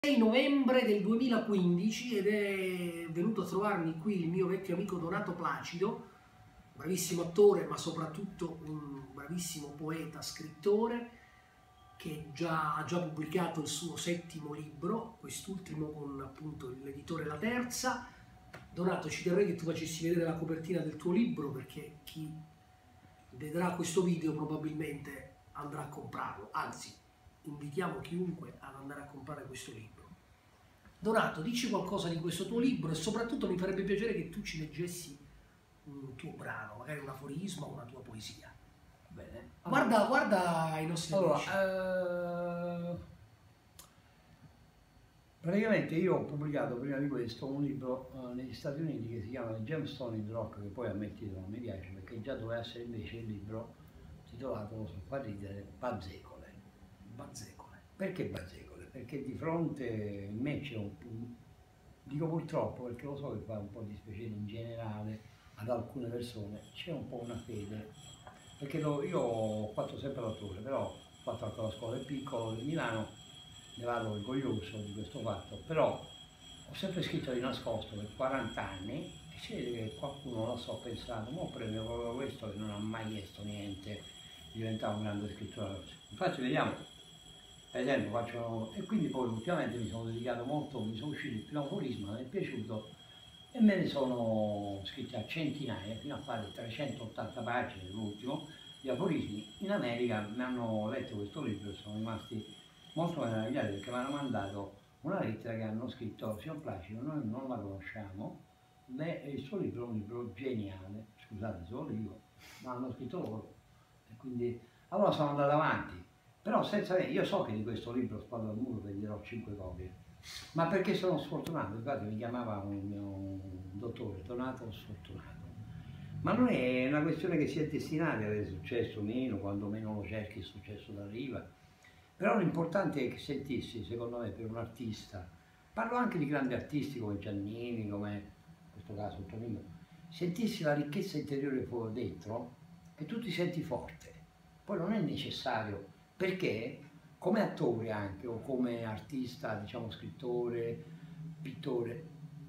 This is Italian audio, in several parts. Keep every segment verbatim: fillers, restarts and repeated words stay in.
sei novembre del duemilaquindici ed è venuto a trovarmi qui il mio vecchio amico Donato Placido, bravissimo attore ma soprattutto un bravissimo poeta, scrittore, che già, ha già pubblicato il suo settimo libro, quest'ultimo con appunto l'editore La Terza. Donato, ci terrei che tu facessi vedere la copertina del tuo libro, perché chi vedrà questo video probabilmente andrà a comprarlo, anzi invitiamo chiunque ad andare a comprare questo libro. Donato, dici qualcosa di questo tuo libro e soprattutto mi farebbe piacere che tu ci leggessi un tuo brano, magari un aforisma o una tua poesia. Bene. Guarda, guarda i nostri amici. Allora, eh, praticamente io ho pubblicato prima di questo un libro eh, negli Stati Uniti che si chiama The Gemstone in the Rock, che poi a me il titolo non mi piace perché già doveva essere invece il libro titolato, lo so, fa ridere, Bazzecole. Bazzecole. Perché bazzecole? Perché di fronte a me c'è un, un, dico purtroppo perché lo so che fa un po' dispiacere in generale ad alcune persone, c'è un po' una fede, perché lo, io ho fatto sempre l'attore, però ho fatto anche la scuola del piccolo di Milano, ne vado orgoglioso di questo fatto, però ho sempre scritto di nascosto per quaranta anni e si vede che qualcuno lo so pensato, ma premio proprio questo che non ha mai chiesto niente, diventava un grande scrittore. Infatti vediamo. Per esempio faccio, e quindi poi ultimamente mi sono dedicato molto, mi sono uscito il primo aforisma, mi è piaciuto e me ne sono scritti a centinaia, fino a fare trecentottanta pagine l'ultimo, di aforismi. In America mi hanno letto questo libro e sono rimasti molto meravigliati perché mi hanno mandato una lettera che hanno scritto: signor Placido, noi non la conosciamo, beh, il suo libro è un libro geniale, scusate solo io, ma hanno scritto loro, e quindi allora sono andato avanti. Però senza me, io so che di questo libro Spalla al muro venderò cinque copie, ma perché sono sfortunato, infatti mi chiamava un mio dottore, Donato sfortunato. Ma non è una questione che sia destinata ad avere successo o meno, quando meno lo cerchi il successo d'arriva. Però l'importante è che sentissi, secondo me, per un artista, parlo anche di grandi artisti come Giannini, come in questo caso il Tonino, sentissi la ricchezza interiore fuori dentro e tu ti senti forte. Poi non è necessario, perché come attore anche, o come artista, diciamo scrittore, pittore,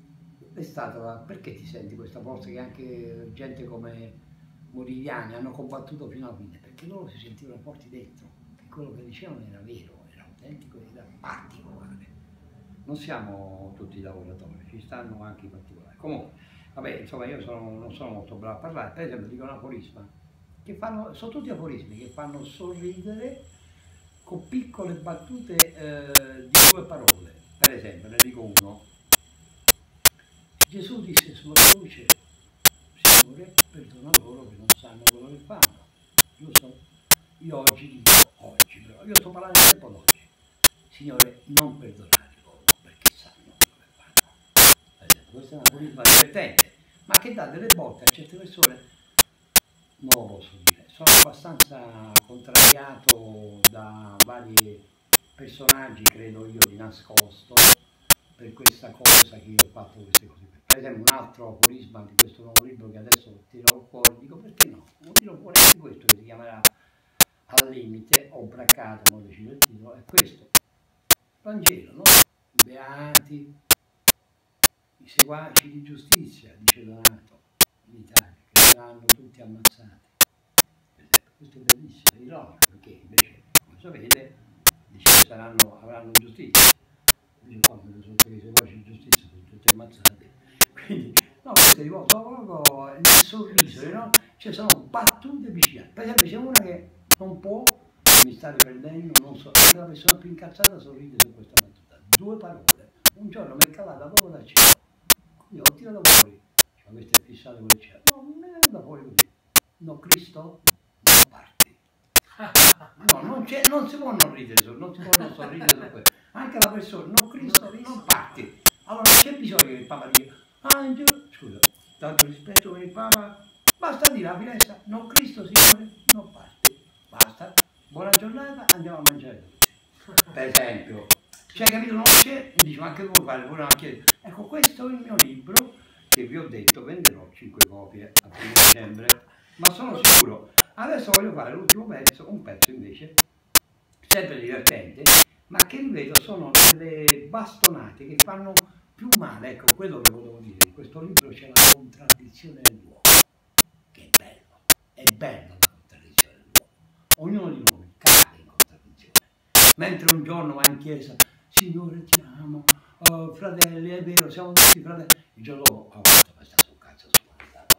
è stata la, perché ti senti questa forza che anche gente come Modigliani hanno combattuto fino alla fine? Perché loro si sentivano forti dentro, che quello che dicevano era vero, era autentico, era particolare. Non siamo tutti lavoratori, ci stanno anche i particolari. Comunque, vabbè, insomma, io sono, non sono molto bravo a parlare, per esempio dico un aforisma, che fanno, sono tutti aforismi che fanno sorridere con piccole battute eh, di due parole. Per esempio, ne dico uno. Gesù disse sulla croce: Signore, perdona loro che non sanno quello che fanno. Giusto? Io oggi dico, oggi però, io sto parlando del tempo d'oggi. Signore, non perdonare loro perché sanno quello che fanno. Per esempio, questo è un aforisma divertente, ma che dà delle botte a certe persone. Non lo posso dire, sono abbastanza contrariato da vari personaggi, credo io, di nascosto, per questa cosa che io ho fatto queste cose. Per esempio un altro aforisma di questo nuovo libro che adesso tirerò fuori, dico perché no, non tiro fuori anche questo che si chiamerà Al limite, ho braccato, non decido il titolo, è questo. Vangelo, no? I beati, i seguaci di giustizia, dice Donato, in Italia, che saranno tutti ammazzati. Questo è bellissimo, è ironico, perché invece, come sapete, dice che saranno, avranno giustizia. Invece qua sono i seguaci di giustizia, sono tutti ammazzati. Quindi, no, questo è rivolto proprio il sorriso, no? Cioè sono battute vicine. Per esempio c'è una che non può, mi sta riprendendo, non so, la persona più incazzata sorride su questa battuta. Due parole. Un giorno mi è calata proprio dal cielo. Quindi ho tirato fuori. Cioè, questo è fissato con il cielo. No, non è venuta fuori così. No, Cristo, non parti. No, non, non si può non ridere, non si può non sorridere su questo. Anche la persona, no, Cristo, non parti. Allora non c'è bisogno che il Papa dica, angelo, scusa, tanto rispetto per il Papa, basta dire la finestra, no, Cristo, Signore, non parti. Basta, buona giornata, andiamo a mangiare tutti. Per esempio, c'hai capito, non c'è, mi dice, ma anche vuoi fare, vuoi chiedere. Ecco, questo è il mio libro, che vi ho detto, venderò cinque copie a fine dicembre, ma sono sicuro. Adesso voglio fare l'ultimo pezzo, un pezzo invece, sempre divertente, ma che ripeto sono delle bastonate che fanno più male. Ecco, quello che volevo dire, in questo libro c'è la contraddizione dell'uomo, che è bello, è bella la contraddizione dell'uomo, ognuno di noi cade in contraddizione, mentre un giorno va in chiesa, Signore ti amo, oh, fratelli, è vero, siamo tutti fratelli, il giorno dopo, oh, ma sta sul cazzo sua,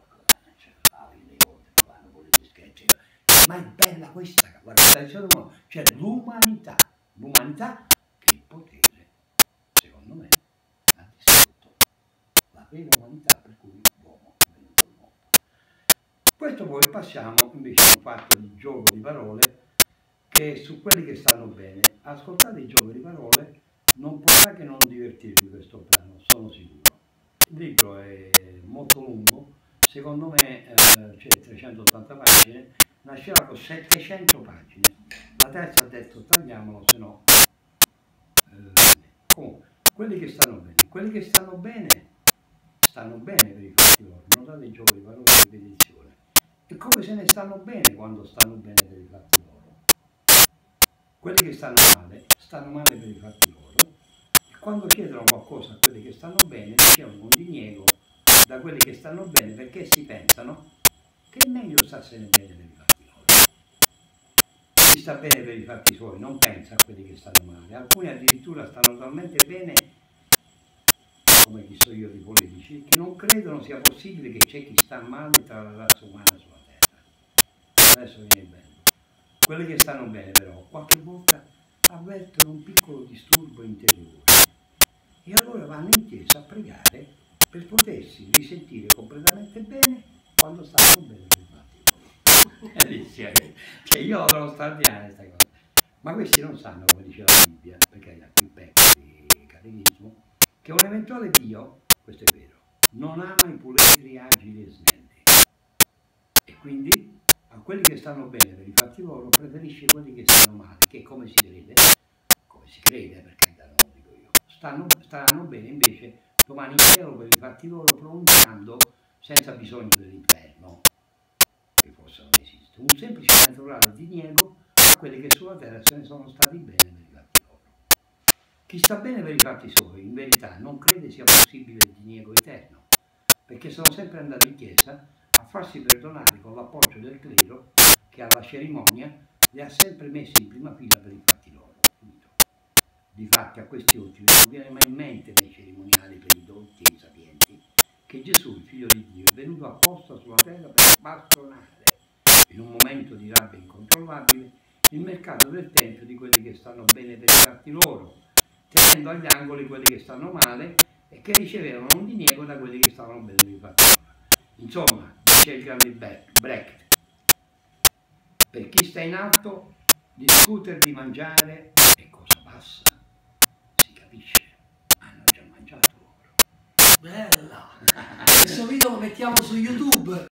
ma è bella questa, guarda, cioè l'umanità, l'umanità che il potere, secondo me, ha distrutto la vera umanità per cui l'uomo è venuto al mondo. Questo poi passiamo invece a un fatto di gioco di parole che su quelli che stanno bene. Ascoltate il gioco di parole non potrà che non divertirvi questo brano, sono sicuro. Il libro è molto lungo, secondo me eh, c'è trecentottanta pagine, nasceva con settecento pagine. La terza ha detto tagliamolo, se no. Eh, comunque, quelli che stanno bene, quelli che stanno bene, stanno bene per i fatti loro, non date il gioco di parole di ripetizione. E come se ne stanno bene quando stanno bene per i fatti loro. Quelli che stanno male, stanno male per i fatti loro. E quando chiedono qualcosa a quelli che stanno bene, ricevono un diniego da quelli che stanno bene perché si pensano che è meglio starsene bene per i fatti loro. Chi sta bene per i fatti suoi non pensa a quelli che stanno male. Alcuni addirittura stanno talmente bene, come chi so io di politici, che non credono sia possibile che c'è chi sta male tra la razza umana sulla terra. Adesso viene bello. Quelli che stanno bene però qualche volta avvertono un piccolo disturbo interiore e allora vanno in chiesa a pregare per potersi risentire completamente bene quando stanno bene per i fatti loro. Cioè io adoro straordinaria questa cosa, ma questi non sanno, come dice la Bibbia, perché è qui pecca di catechismo, che un eventuale Dio, questo è vero, non ama i puledri, agili e snelli, e quindi a quelli che stanno bene per i fatti loro preferisce quelli che stanno male, che come si crede, come si crede, perché non lo dico io, stanno, staranno bene invece domani in cielo per i fatti loro, pronunciando senza bisogno dell'inferno, che forse non esiste, un semplice naturale diniego a quelli che sulla terra se ne sono stati bene per i fatti loro. Chi sta bene per i fatti suoi, in verità, non crede sia possibile il diniego eterno, perché sono sempre andati in chiesa a farsi perdonare con l'appoggio del clero che alla cerimonia li ha sempre messi in prima fila per i fatti loro. Finito. Difatti a questi ultimi non viene mai in mente nei cerimoniali per i dolti e i sapienti che Gesù, il figlio di Dio, è venuto apposta sulla terra per bastronare, in un momento di rabbia incontrollabile, il mercato del tempio di quelli che stanno bene per i fatti loro, tenendo agli angoli quelli che stanno male e che ricevevano un diniego da quelli che stavano bene per i fatti loro. Insomma, dice il grande Brecht, per chi sta in alto, discutere di mangiare è cosa bassa, si capisce, hanno già mangiato loro. Bella! Questo video lo mettiamo su YouTube.